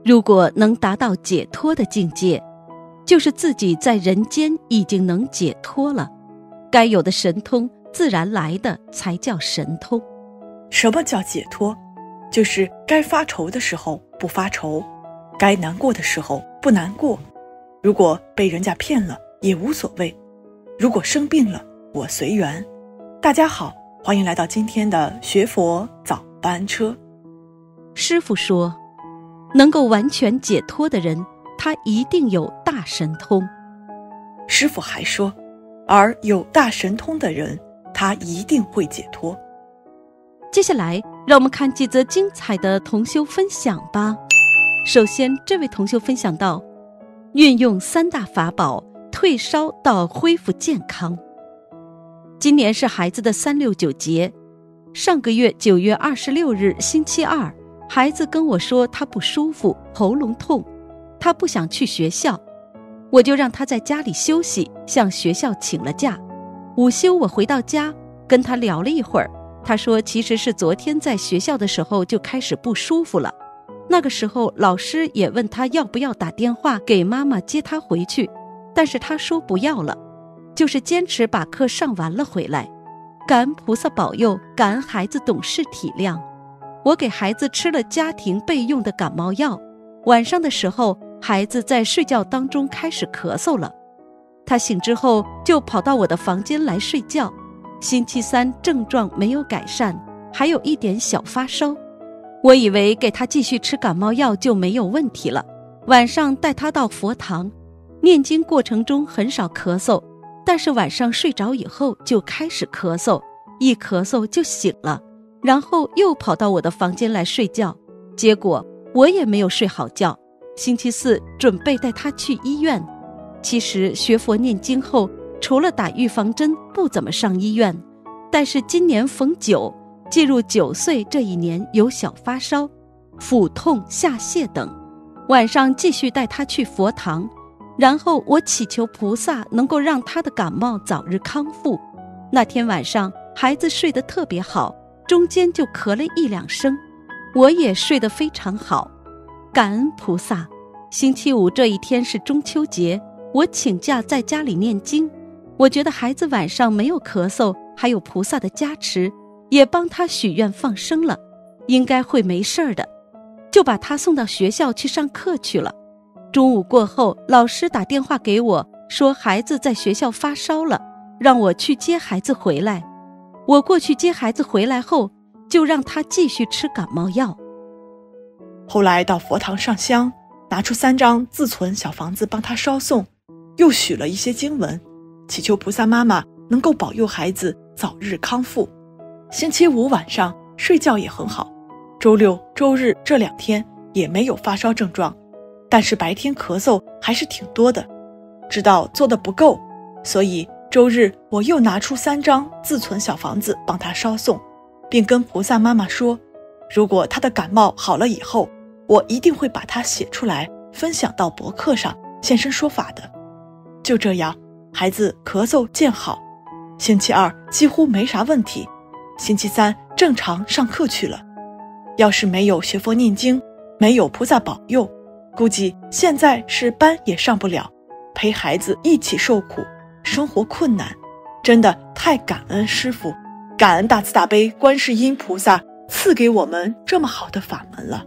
如果能达到解脱的境界，就是自己在人间已经能解脱了，该有的神通自然来的才叫神通。 什么叫解脱？就是该发愁的时候不发愁，该难过的时候不难过。如果被人家骗了也无所谓，如果生病了我随缘。大家好，欢迎来到今天的学佛早班车。 师父说，能够完全解脱的人，他一定有大神通。 师父还说，而有大神通的人，他一定会解脱。 接下来让我们看几则精彩的同修分享吧。首先，这位同修分享到，运用3大法宝，退烧到恢复健康。今年是孩子的369节，上个月9月26日星期二，孩子跟我说他不舒服，喉咙痛，他不想去学校，我就让他在家里休息，向学校请了假。午休我回到家，跟他聊了一会儿，他说其实是昨天在学校的时候就开始不舒服了，那个时候老师也问他要不要打电话给妈妈接他回去，但是他说不要了，就是坚持把课上完了回来。感恩菩萨保佑，感恩孩子懂事体谅。我给孩子吃了家庭备用的感冒药，晚上的时候孩子在睡觉当中开始咳嗽了，他醒之后就跑到我的房间来睡觉。星期三症状没有改善，还有一点小发烧，我以为给他继续吃感冒药就没有问题了。晚上带他到佛堂念经，过程中很少咳嗽，但是晚上睡着以后就开始咳嗽，一咳嗽就醒了，然后又跑到我的房间来睡觉，结果我也没有睡好觉。星期四准备带他去医院，其实学佛念经后，除了打预防针不怎么上医院，但是今年逢9，进入9岁这一年有小发烧、腹痛、下泻等，晚上继续带他去佛堂，然后我祈求菩萨能够让他的感冒早日康复。那天晚上孩子睡得特别好，中间就咳了1、2声，我也睡得非常好，感恩菩萨。星期五这一天是中秋节，我请假在家里念经，我觉得孩子晚上没有咳嗽，还有菩萨的加持，也帮他许愿放生了，应该会没事的，就把他送到学校去上课去了。中午过后，老师打电话给我说孩子在学校发烧了，让我去接孩子回来。我过去接孩子回来后，就让他继续吃感冒药。 后来到佛堂上香，拿出3张自存小房子帮他烧送，又许了一些经文，祈求菩萨妈妈能够保佑孩子早日康复。星期五晚上睡觉也很好，周六周日这2天也没有发烧症状，但是白天咳嗽还是挺多的，知道做得不够，所以周日我又拿出3张自存小房子帮他烧送，并跟菩萨妈妈说，如果他的感冒好了以后，我一定会把它写出来分享到博客上现身说法的。就这样，孩子咳嗽见好，星期二几乎没啥问题，星期三正常上课去了。要是没有学佛念经，没有菩萨保佑，估计现在是班也上不了，陪孩子一起受苦，生活困难。真的太感恩师父，感恩大慈大悲观世音菩萨赐给我们这么好的法门了。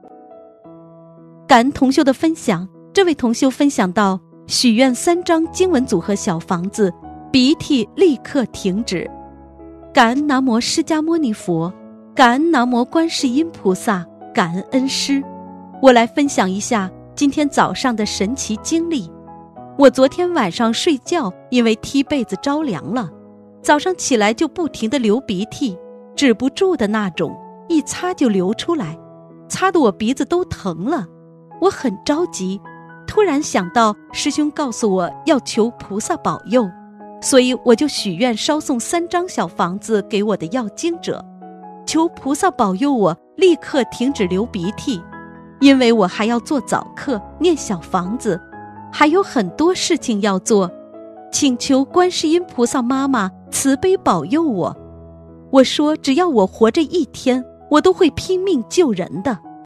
感恩同修的分享，这位同修分享到，许愿3张经文组合小房子，鼻涕立刻停止。感恩南无释迦牟尼佛，感恩南无观世音菩萨，感恩恩师。我来分享一下今天早上的神奇经历。我昨天晚上睡觉，因为踢被子着凉了，早上起来就不停地流鼻涕，止不住的那种，一擦就流出来，擦得我鼻子都疼了。我很着急，突然想到师兄告诉我要求菩萨保佑，所以我就许愿烧送3张小房子给我的要经者，求菩萨保佑我立刻停止流鼻涕，因为我还要做早课，念小房子，还有很多事情要做，请求观世音菩萨妈妈慈悲保佑我。我说只要我活着1天，我都会拼命救人的。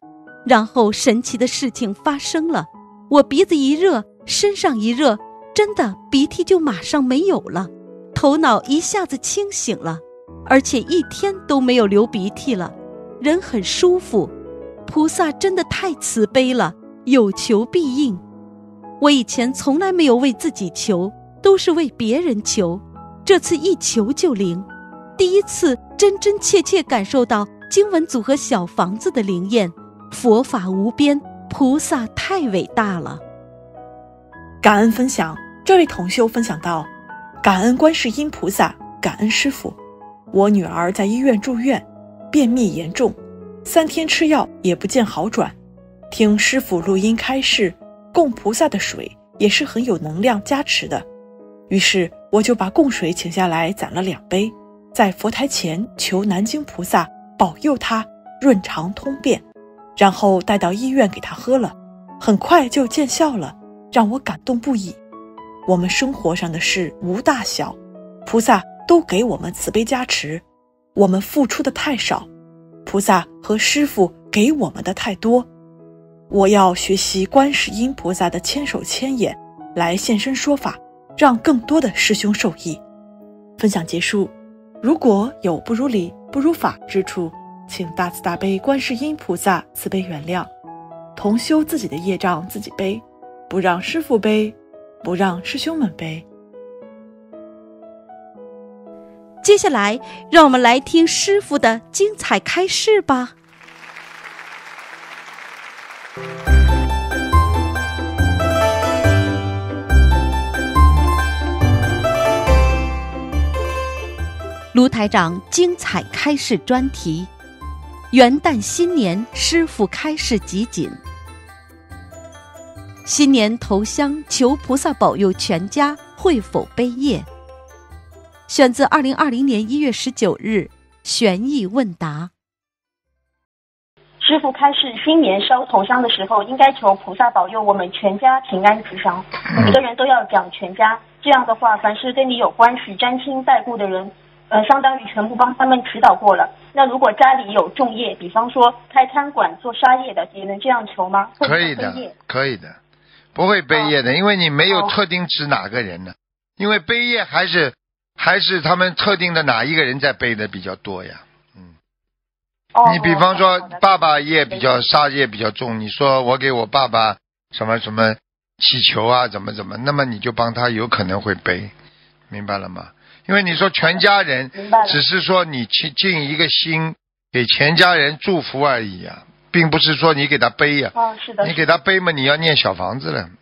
然后神奇的事情发生了，我鼻子一热，身上一热，真的鼻涕就马上没有了，头脑一下子清醒了，而且一天都没有流鼻涕了，人很舒服。菩萨真的太慈悲了，有求必应。我以前从来没有为自己求，都是为别人求，这次一求就灵，第一次真真切切感受到经文组合小房子的灵验，佛法无边，菩萨太伟大了。 感恩分享，这位同修分享到，感恩观世音菩萨，感恩师父。我女儿在医院住院，便秘严重，3天吃药也不见好转。听师父录音开示，供菩萨的水也是很有能量加持的。于是我就把供水请下来攒了2杯，在佛台前求南京菩萨保佑她润肠通便，然后带到医院给她喝了，很快就见效了，让我感动不已。我们生活上的事无大小，菩萨都给我们慈悲加持，我们付出的太少，菩萨和师父给我们的太多。我要学习观世音菩萨的千手千眼，来现身说法，让更多的师兄受益。分享结束，如果有不如理不如法之处，请大慈大悲观世音菩萨慈悲原谅。同修自己的业障自己背，不让师父背，不让师兄们背。 接下来让我们来听师父的精彩开示吧。卢台长精彩开示专题，元旦新年师父开示集锦。新年头香求菩萨保佑全家会否背业，选自2020年1月19日玄义问答。 师父开示，新年烧头香的时候，应该求菩萨保佑我们全家平安吉祥。每个人都要讲全家，这样的话，凡是跟你有关系、沾亲带故的人，相当于全部帮他们祈祷过了。那如果家里有重业，比方说开餐馆、做沙业的，也能这样求吗？ 可以的，可以的，不会背业的，因为你没有特定指哪个人呢？因为背业还是他们特定的哪一个人在背的比较多呀。你比方说爸爸业比较杀业比较重，你说我给我爸爸什么什么祈求啊怎么，那么你就帮他有可能会背，明白了吗？因为你说全家人只是说你尽一个心给全家人祝福而已啊，并不是说你给他背呀。 是的， 你给他背嘛，你要念小房子了。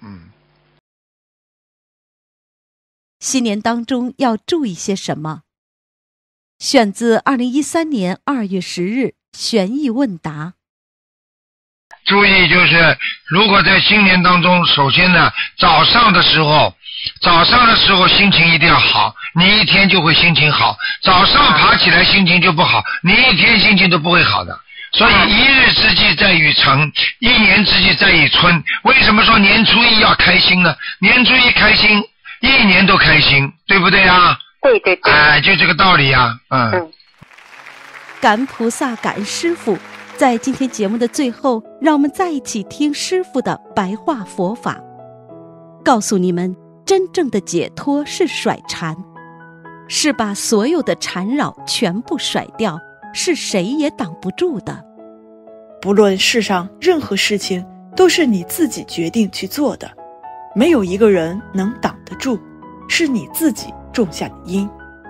新年当中要注意些什么？选自2013年2月10日玄义问答。 注意就是，如果在新年当中，首先呢，早上的时候心情一定要好，你一天就会心情好。早上爬起来心情就不好，你一天心情都不会好的。所以一日之计在于晨，一年之计在于春。为什么说年初一要开心呢？年初一开心，一年都开心，对不对啊？ 对对对， 就这个道理啊。 感恩菩萨，感恩师父。在今天节目的最后，让我们再一起听师父的白话佛法，告诉你们，真正的解脱是甩缠，是把所有的缠绕全部甩掉，是谁也挡不住的。 不论世上任何事情，都是你自己决定去做的，没有一个人能挡得住，是你自己种下的因。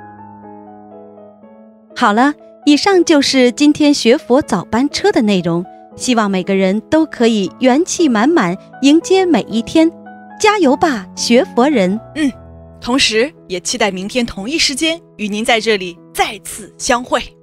好了，以上就是今天学佛早班车的内容，希望每个人都可以元气满满迎接每一天，加油吧，学佛人！ 同时也期待明天同一时间与您在这里再次相会。